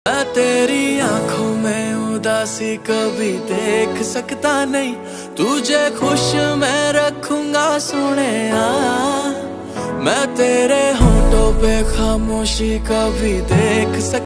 मैं तेरी आंखों में उदासी कभी देख सकता नहीं, तुझे खुश मैं रखूंगा सोनिया। मैं तेरे होठों पे खामोशी कभी देख सकता